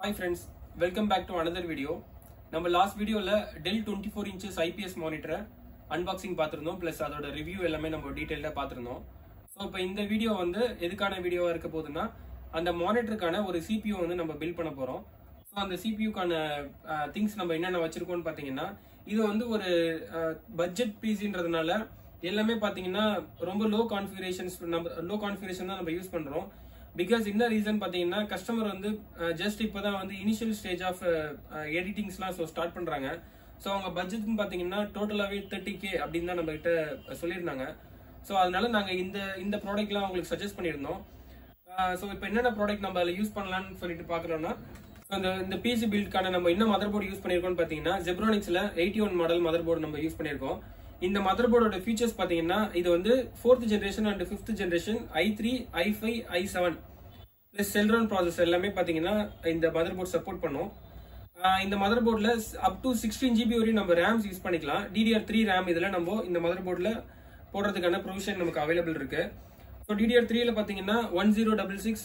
Hi friends, welcome back to another video. நம்ம last வீடியோல Dell 24 inches IPS மானிட்டரை அன்பாக்சிங் பார்த்திருந்தோம் ப்ளஸ் அதோட ரிவ்யூ எல்லாமே நம்ம டீடைலா பார்த்திருந்தோம். ஸோ இப்போ இந்த வீடியோ வந்து எதுக்கான வீடியோவா இருக்க போகுதுன்னா அந்த மானிட்டருக்கான ஒரு CPU வந்து நம்ம பில்ட் பண்ண போறோம். ஸோ அந்த CPUக்கான திங்ஸ் நம்ம என்னென்ன வச்சிருக்கோம்னு பார்த்தீங்கன்னா இது வந்து ஒரு பட்ஜெட் பிசின்றதுனால எல்லாமே பார்த்தீங்கன்னா ரொம்ப லோ கான்ஃபிகரேஷன் தான் நம்ம யூஸ் பண்றோம். பிகாஸ் என்ன ரீசன் பார்த்தீங்கன்னா கஸ்டமர் வந்து ஜஸ்ட் இப்போதான் வந்து இனிஷியல் ஸ்டேஜ் ஆஃப் எடிட்டிங்ஸ்லாம் ஸ்டார்ட் பண்றாங்க. ஸோ அவங்க பட்ஜெட்னு பார்த்தீங்கன்னா டோட்டலாகவே 30K அப்படின்னு தான் நம்ம கிட்ட சொல்லியிருந்தாங்க. ஸோ அதனால நாங்கள் இந்த ப்ராடக்ட்லாம் அவங்களுக்கு சஜஸ்ட் பண்ணியிருந்தோம். ஸோ இப்போ என்னென்ன ப்ராடக்ட் நம்ம அதில் யூஸ் பண்ணலாம்னு சொல்லிட்டு பார்க்குறோம்னா இந்த பிசி பில்டுக்கான நம்ம என்ன மதர் போர்டு யூஸ் பண்ணியிருக்கோம்னு பார்த்தீங்கன்னா ஜெப்ரானிக்ஸ்ல 81 மாடல் மதர் போர்டு நம்ம யூஸ் பண்ணியிருக்கோம். இந்த மதர் போர்டோட ஃபீச்சர்ஸ் பார்த்தீங்கன்னா இது வந்து 4th generation and 5th generation i3, i5, i7 plus Celeron processor எல்லாமே பார்த்தீங்கன்னா இந்த மதர் போர்டு சப்போர்ட் பண்ணும். இந்த மதர் போர்டில் அப் டு 16 GB வரையும் நம்ம ரேம்ஸ் யூஸ் பண்ணிக்கலாம். DDR3 ரேம் இதில் நம்ம இந்த மதர் போர்டில் போடுறதுக்கான ப்ரொவிஷன் நமக்கு அவைலபிள் இருக்கு. ஸோ DDR3ல பார்த்தீங்கன்னா 1066,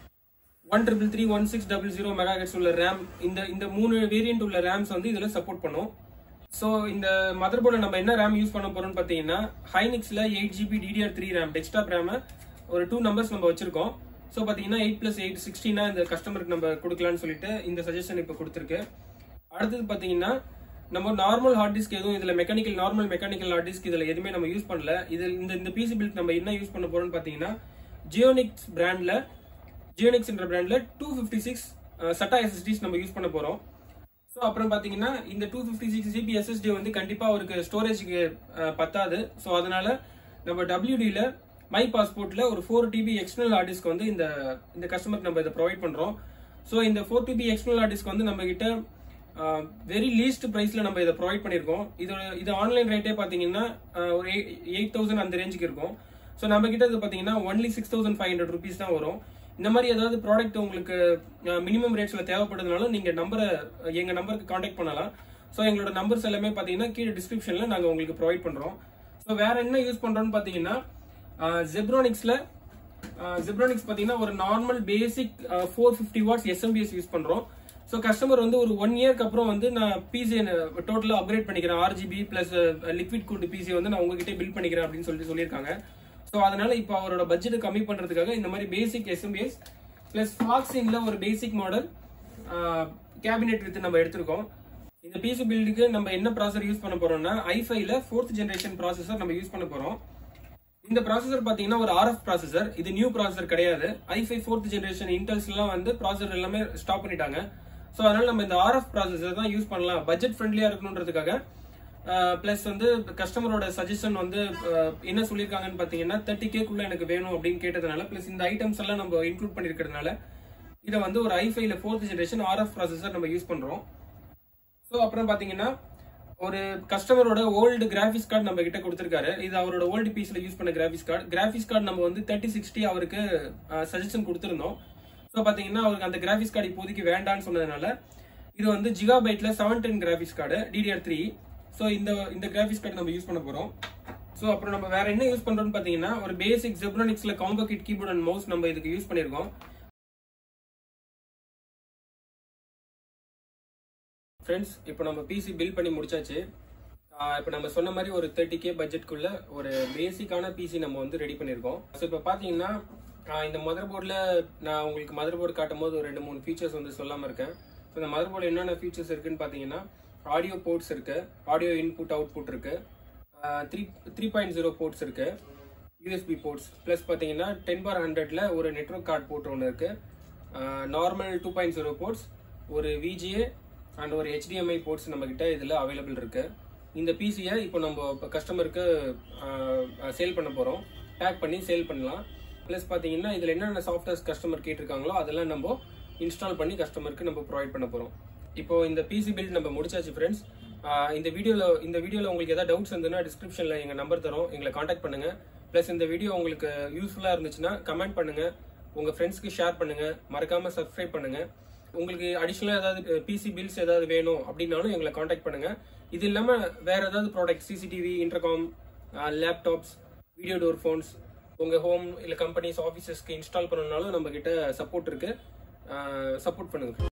133, 1600 MHz உள்ள ரேம் இந்த 3 வேரியன்ட் உள்ள ரேம்ஸ் வந்து இதில் சப்போர்ட் பண்ணும். ஸோ இந்த மதர் போர்டில் நம்ம என்ன ரேம் யூஸ் பண்ண போறோம்னு பார்த்தீங்கன்னா ஹைனிக்ஸ்ல 8GB DDR3 RAM desktop RAM ஒரு 2 நம்பர்ஸ் நம்ம வச்சிருக்கோம். ஸோ பார்த்தீங்கன்னா 8+8 16 இந்த கஸ்டமருக்கு நம்ம கொடுக்கலாம்னு சொல்லிட்டு இந்த சஜஷன் இப்போ கொடுத்துருக்கு. அடுத்தது பார்த்தீங்கன்னா நம்ம நார்மல் ஹார்ட் டிஸ்க் எதுவும் இதில் நார்மல் மெக்கானிக்கல் ஹார்ட் டிஸ்க் இதில் எதுவுமே நம்ம யூஸ் பண்ணல. இந்த பிசி பில்ட் நம்ம என்ன யூஸ் பண்ண போறோம்னு பார்த்தீங்கன்னா ஜியோனிக்ஸ்ன்ற பிராண்ட்ல 256 SATA SSDs நம்ம யூஸ் பண்ண போறோம். ஸோ அப்புறம் பார்த்தீங்கன்னா இந்த 256 GB SSD வந்து கண்டிப்பா அவருக்கு ஸ்டோரேஜுக்கு பத்தாது. ஸோ அதனால நம்ம WDல மை பாஸ்போர்ட்ல ஒரு 4 TB எக்ஸ்டர்னல் ஹார்ட் டிஸ்க் வந்து இந்த கஸ்டமருக்கு நம்ம இதை ப்ரொவைட் பண்றோம். ஸோ இந்த 4 TB எக்ஸ்டர்னல் ஹார்ட் டிஸ்க் வந்து நம்ம கிட்ட வெரி லீஸ்ட் பிரைஸ்ல நம்ம இதை ப்ரொவைட் பண்ணிருக்கோம். இது ஆன்லைன் ரேட்டே பாத்தீங்கன்னா ஒரு 8000 அந்த ரேஞ்சுக்கு இருக்கும். ஸோ நம்ம கிட்ட இது பாத்தீங்கன்னா ஒன்லி 6500 rupees தான் வரும். இந்த மாதிரி ஏதாவது ப்ராடக்ட் உங்களுக்கு மினிமம் ரேட்ஸ்ல தேவைப்படுறதுனால நீங்க எங்க நம்பருக்கு கான்டாக்ட் பண்ணலாம். ஸோ எங்களோட நம்பர்ஸ் எல்லாமே பாத்தீங்கன்னா கீழே டிஸ்கிரிப்ஷன்ல நாங்க உங்களுக்கு ப்ரொவைட் பண்றோம். ஸோ வேற என்ன யூஸ் பண்றோம்னு பாத்தீங்கன்னா ஜெப்ரானிக்ஸ் பாத்தீங்கன்னா ஒரு normal basic 450 watts SMBS use பண்றோம். ஸோ கஸ்டமர் வந்து ஒரு 1 இயர்க்கு அப்புறம் வந்து நான் பிசி டோட்டலா அப்கிரேட் பண்ணிக்கிறேன், RGB plus liquid cooled PC வந்து நான் உங்ககிட்ட பில்ட் பண்ணிக்கிறேன் அப்படின்னு சொல்லியிருக்காங்க. ஸோ அதனால இப்போ அவரோட பட்ஜெட் கம்மி பண்றதுக்காக இந்த மாதிரி பேசிக் SMBS பிளஸ் ஃபாக்ஸின்ல ஒரு பேசிக் மாடல் கேபினெட் வித் நம்ம எடுத்திருக்கோம். இந்த பிசி பில்டுக்கு நம்ம என்ன ப்ராசஸர் யூஸ் பண்ண போறோம்னா i5ல 4th ஜெனரேஷன் ப்ராசஸர் நம்ம யூஸ் பண்ண போறோம். இந்த ப்ராசஸர் பாத்தீங்கன்னா ஒரு RF ப்ராசஸர், இது நியூ ப்ராசஸர் கிடையாது. i5 4th ஜெனரேஷன் இன்டெல்ஸ்லாம் வந்து ப்ராசஸர் எல்லாமே ஸ்டாப் பண்ணிட்டாங்க. ஸோ அதனால நம்ம இந்த RF ப்ராசஸர் தான் யூஸ் பண்ணலாம், பட்ஜெட் ஃப்ரெண்ட்லியா இருக்கணுன்றதுக்காக. பிளஸ் வந்து கஸ்டமரோட சஜஷன் வந்து என்ன சொல்லியிருக்காங்கன்னு பாத்தீங்கன்னா 30K எனக்கு வேணும் அப்படின்னு கேட்டதுனால பிளஸ் இந்த ஐட்டம்ஸ் எல்லாம் நம்ம இன்க்ளூட் பண்ணிருக்கிறதுனால இதை வந்து ஒரு i5ல 4th ஜெனரேஷன் RF ப்ராசஸர் நம்ம யூஸ் பண்றோம். ஸோ அப்புறம் பாத்தீங்கன்னா ஒரு கஸ்டமரோட ஓல்டு கிராபிக்ஸ் கார்டு நம்ம கிட்ட கொடுத்திருக்காரு. இது அவரோட ஓல்டு பீஸ்ல யூஸ் பண்ண கிராபிக்ஸ் கார்டு நம்ம வந்து 3060 அவருக்கு சஜஷன் கொடுத்திருந்தோம். ஸோ பாத்தீங்கன்னா அவருக்கு அந்த கிராபிக்ஸ் கார்டு இப்போதைக்கு வேண்டான்னு சொன்னதுனால இது வந்து ஜிகாபைட்ல 710 கிராபிக்ஸ் கார்டு DDR3. ஸோ இந்த கிராபிக்ஸ் கார்டு நம்ம யூஸ் பண்ண போறோம். ஸோ அப்புறம் நம்ம வேற என்ன யூஸ் பண்றோம்னு பாத்தீங்கன்னா ஒரு பேசிக் ஜெப்ரானிக்ஸ்ல combo kit keyboard and mouse நம்ம இதுக்கு யூஸ் பண்ணிருக்கோம். ஃப்ரெண்ட்ஸ், இப்போ நம்ம பிசி பில்ட் பண்ணி முடிச்சாச்சு. இப்போ நம்ம சொன்ன மாதிரி ஒரு 30K பட்ஜெட்குள்ள ஒரு பேசிக்கான பிசி நம்ம வந்து ரெடி பண்ணிருக்கோம். ஸோ இப்போ பாத்தீங்கன்னா இந்த மதர் போர்டில் நான் உங்களுக்கு மதர் போர்டு காட்டும் போது ஒரு 2-3 ஃபீச்சர்ஸ் வந்து சொல்லாம இருக்கேன். ஸோ இந்த மதர் போர்டில் என்னென்ன ஃபீச்சர்ஸ் இருக்குன்னு பாத்தீங்கன்னா ஆடியோ போர்ட்ஸ் இருக்கு, ஆடியோ இன்புட் அவுட்புட் இருக்கு, 3.0 போர்ட்ஸ் இருக்கு, USB போர்ட்ஸ் பிளஸ் பாத்தீங்கன்னா 10/100ல ஒரு நெட்வொர்க் கார்டு போர்ட் ஒன்று இருக்கு, நார்மல் 2.0 போர்ட்ஸ், ஒரு VGA அண்ட் ஒரு HDMI போர்ட்ஸ் நம்ம கிட்ட இதுல அவைலபிள் இருக்கு. இந்த பிசியை இப்போ நம்ம கஸ்டமருக்கு சேல் பண்ண போறோம், பேக் பண்ணி சேல் பண்ணலாம். பிளஸ் பாத்தீங்கன்னா இதுல என்னென்ன சாஃப்ட்வேர்ஸ் கஸ்டமர் கேட்டிருக்காங்களோ அதெல்லாம் நம்ம இன்ஸ்டால் பண்ணி கஸ்டமருக்கு நம்ம ப்ரொவைட் பண்ண போறோம். இப்போ இந்த பிசி பில்ட் நம்ம முடிச்சாச்சு ஃப்ரெண்ட்ஸ். இந்த வீடியோல உங்களுக்கு ஏதாவது டவுட்ஸ் இருந்ததுன்னா டிஸ்கிரிப்ஷன்ல எங்க நம்பர் தரோம், எங்களை காண்டாக்ட் பண்ணுங்க. பிளஸ் இந்த வீடியோ உங்களுக்கு யூஸ்ஃபுல்லா இருந்துச்சுன்னா கமெண்ட் பண்ணுங்க, உங்க ஃப்ரெண்ட்ஸ்க்கு ஷேர் பண்ணுங்க, மறக்காம சப்ஸ்கிரைப் பண்ணுங்க. உங்களுக்கு அடிஷனலா ஏதாவது பிசி பில்ஸ் ஏதாவது வேணும் அப்படின்னாலும் எங்களை காண்டாக்ட் பண்ணுங்க. இது இல்லாம வேற ஏதாவது product CCTV, intercom, laptops, video door phones உங்க ஹோம் இல்ல கம்பெனிஸ் ஆபீசஸ்க்கு இன்ஸ்டால் பண்ணனாலும் நம்ம கிட்ட சப்போர்ட் இருக்கு. சப்போர்ட் பண்ணுங்க.